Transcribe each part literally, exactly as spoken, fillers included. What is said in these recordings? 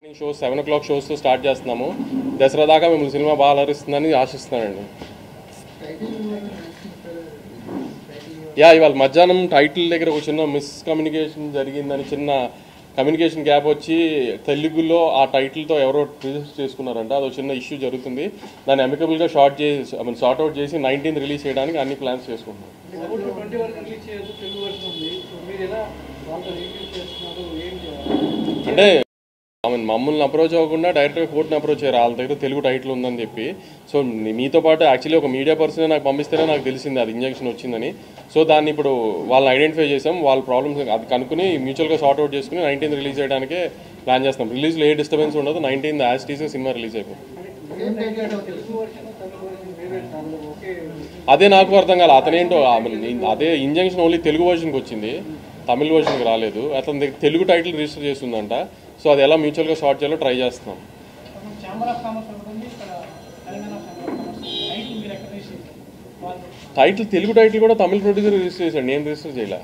Shows seven o'clock షోస్తో start చేస్తున్నాము. దసరా దాకా మిమ్మల్ని సినిమా బాగా అలరిస్తుందని ఆశిస్తున్నానండి. యా ఇవాళ మధ్యాహ్నం టైటిల్ దగ్గర ఒక చిన్న మిస్కమ్యూనికేషన్ జరిగిందని, చిన్న కమ్యూనికేషన్ గ్యాప్ వచ్చి తెలుగులో ఆ టైటిల్తో ఎవరో రిజిస్టర్ చేసుకున్నారంట. అది ఒక చిన్న ఇష్యూ జరుగుతుంది. దాన్ని అమికబుల్గా షార్ట్ చేసి ఐ మీన్ సార్ట్ అవుట్ చేసి నైన్టీన్త్ రిలీజ్ చేయడానికి అన్ని ప్లాన్స్ చేసుకుంటున్నాం. అంటే ఐ మీన్ మమ్మల్ని అప్రోచ్ అవ్వకుండా డైరెక్ట్గా కోర్టుని అప్రోచ్ అయ్యారు. వాళ్ళ దగ్గర తెలుగు టైటిల్ ఉందని చెప్పి. సో మీతో పాటు యాక్చువల్లీ ఒక మీడియా పర్సన్ నాకు పంపిస్తేనే నాకు తెలిసింది అది ఇంజెక్షన్ వచ్చిందని. సో దాన్ని ఇప్పుడు వాళ్ళని ఐడెంటిఫై చేసాం. వాళ్ళ ప్రాబ్లమ్స్ అది కనుక్కుని మ్యూచువల్గా సార్ట్ అవుట్ చేసుకుని నైన్టీన్త్ రిలీజ్ చేయడానికే ప్లాన్ చేస్తాం. రిలీజ్లో ఏ డిస్టర్బెన్స్ ఉండదు. నైన్టీన్త్ యాజ్ టీస్గా సినిమా రిలీజ్ అయిపోయింది. అదే నాకు అర్థం కాదు. అతనేంటో అదే ఇంజంక్షన్ ఓన్లీ తెలుగు వర్షన్కి వచ్చింది, తమిళ వర్షన్కి రాలేదు. అతని దగ్గర తెలుగు టైటిల్ రిజిస్టర్ చేస్తుందంట. సో అది ఎలా మ్యూచువల్గా షార్ట్ చేయాలో ట్రై చేస్తున్నాం. టైటిల్ తెలుగు టైటిల్ కూడా తమిళ ప్రొడ్యూసర్ రిజిస్టర్ చేశాడు, నేను రిజిస్టర్ చేయలే.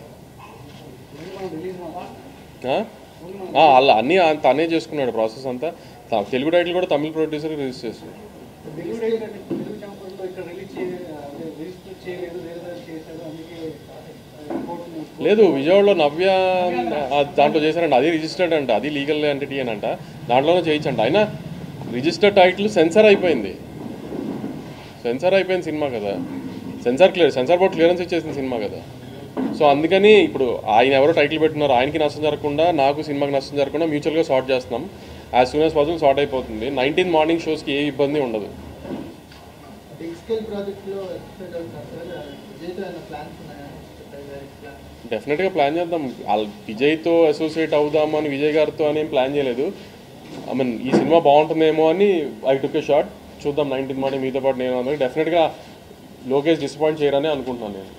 అలా అన్నీ తనే చేసుకున్నాడు ప్రాసెస్ అంతా. తెలుగు టైటిల్ కూడా తమిళ ప్రొడ్యూసర్ రిజిస్టర్ చేశాడు. లేదు, విజయవాడలో నవ్య దాంట్లో చేశారంట. అది రిజిస్టర్డ్ అంట, అది లీగల్ ఎంటిటీ అని అంట. దాంట్లోనే చేయించంట. అయినా రిజిస్టర్డ్ టైటిల్ సెన్సార్ అయిపోయింది. సెన్సార్ అయిపోయింది సినిమా కదా. Censor clear censor board clearance ఇచ్చేసింది సినిమా కదా. సో అందుకని ఇప్పుడు ఆయన ఎవరో టైటిల్ పెట్టున్నారు, ఆయనకి నష్టం జరగకుండా నాకు సినిమాకి నష్టం జరగకుండా మ్యూచువల్గా సార్ట్ చేస్తున్నాం. As soon as possible sort అయిపోతుంది. నైన్టీన్ మార్నింగ్ షోస్కి ఏ ఇబ్బంది ఉండదు. డెఫినెట్గా ప్లాన్ చేద్దాం. విజయ్తో అసోసియేట్ అవుదామని విజయ్ గారితో అని ప్లాన్ చేయలేదు. ఐ మీన్ ఈ సినిమా బాగుంటుందేమో అని ఐ టుక్ ఏ షాట్. చూద్దాం నైన్టీన్ మార్నింగ్ మీతో పాటు నేను అందరికి డెఫినెట్గా లోకేష్ డిసప్పాయింట్ చేయరని అనుకుంటున్నాను నేను.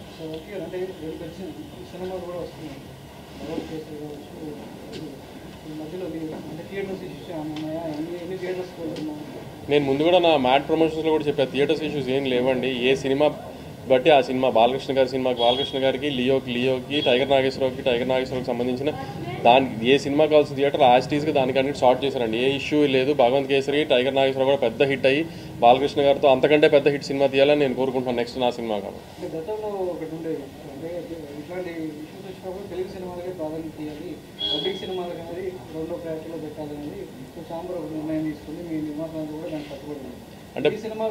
నేను ముందు కూడా నా మ్యాట్ ప్రమోషన్స్లో కూడా చెప్పాను, థియేటర్స్ ఇష్యూస్ ఏం లేవండి. ఏ సినిమా బట్టి ఆ సినిమా బాలకృష్ణ గారి సినిమాకి బాలకృష్ణ గారికి, లియోకి లియోకి, టైగర్ నాగేశ్వరరావుకి టైగర్ నాగేశ్వరరావుకి సంబంధించిన దానికి ఏ సినిమా కావాల్సిన థియేటర్ యాజ్ టీస్గా దానికి అన్నిటి షార్ట్ చేశారండి. ఏ ఇష్యూ లేదు. భగవంత్ కేసరి, టైగర్ నాగేశ్వరరావు కూడా పెద్ద హిట్ అయ్యి బాలకృష్ణ గారితో అంతకంటే పెద్ద హిట్ సినిమా తీయాలని నేను కోరుకుంటున్నాను నెక్స్ట్ నా సినిమా కాబట్టి. అంటే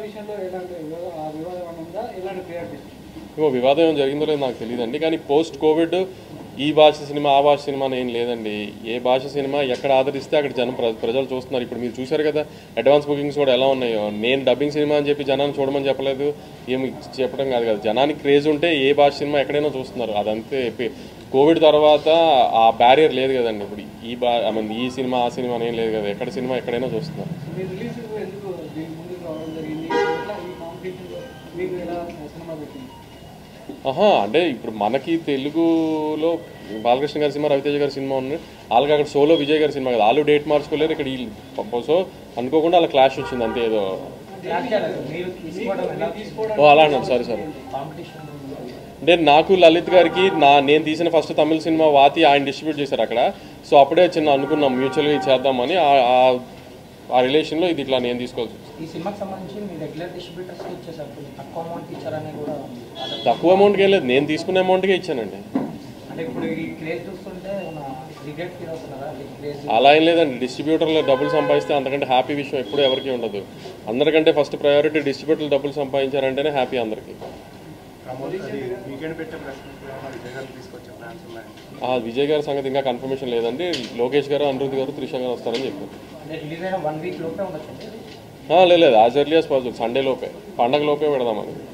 వివాదం ఏం జరిగిందో లేదు నాకు తెలియదండి. కానీ పోస్ట్ కోవిడ్ ఈ భాష సినిమా ఆ భాష సినిమా ఏం లేదండి. ఏ భాష సినిమా ఎక్కడ ఆదరిస్తే అక్కడ జనం ప్రజలు చూస్తున్నారు. ఇప్పుడు మీరు చూశారు కదా అడ్వాన్స్ బుకింగ్స్ కూడా ఎలా ఉన్నాయో. నేను డబ్బింగ్ సినిమా అని చెప్పి జనాన్ని చూడమని చెప్పలేదు, ఏమి చెప్పడం కాదు కదా. జనానికి క్రేజ్ ఉంటే ఏ భాష సినిమా ఎక్కడైనా చూస్తున్నారు. అదంతే. కోవిడ్ తర్వాత ఆ బ్యారియర్ లేదు కదండి. ఇప్పుడు ఈ బా ఐ మీన్ ఈ సినిమా ఆ సినిమా ఏం లేదు కదా. ఎక్కడ సినిమా ఎక్కడైనా చూస్తున్నారు. ఆహా అంటే ఇప్పుడు మనకి తెలుగులో బాలకృష్ణ గారి సినిమా, రవితేజ గారి సినిమా ఉన్నాయి. వాళ్ళకి అక్కడ సోలో విజయ్ గారి సినిమా కదా. వాళ్ళు డేట్ మార్చుకోలేరు. ఇక్కడ వీళ్ళు సో అనుకోకుండా అలా క్లాష్ వచ్చింది అంతే. ఏదో ఓ అలా అన్నాను. సారీ సారీ అంటే నాకు లలిత్ గారికి నా నేను తీసిన ఫస్ట్ తమిళ సినిమా వాతి ఆయన డిస్ట్రిబ్యూట్ చేశారు అక్కడ. సో అప్పుడే చిన్న అనుకున్నాం మ్యూచువల్గా చేద్దామని. ఆ రిలేషన్లో ఇది ఇట్లా నేను తీసుకోవాల్సి తక్కువ అమౌంట్కి వెళ్ళలేదు. నేను తీసుకున్న అమౌంట్కే ఇచ్చానండి. అలా ఏం లేదండి. డిస్ట్రిబ్యూటర్లో డబ్బులు సంపాదిస్తే అంతకంటే హ్యాపీ విషయం ఎప్పుడు ఎవరికి ఉండదు. అందరికంటే ఫస్ట్ ప్రయారిటీ డిస్ట్రిబ్యూటర్లు డబ్బులు సంపాదించారంటేనే హ్యాపీ అందరికీ. విజయ్ గారి సంగతి ఇంకా కన్ఫర్మేషన్ లేదండి. లోకేష్ గారు, అనిరుద్ధ్ గారు, త్రిష గారు వస్తారని చెప్పారు. లేదు as early as possible Sunday లోపే, పండగ లోపే పెడదామని.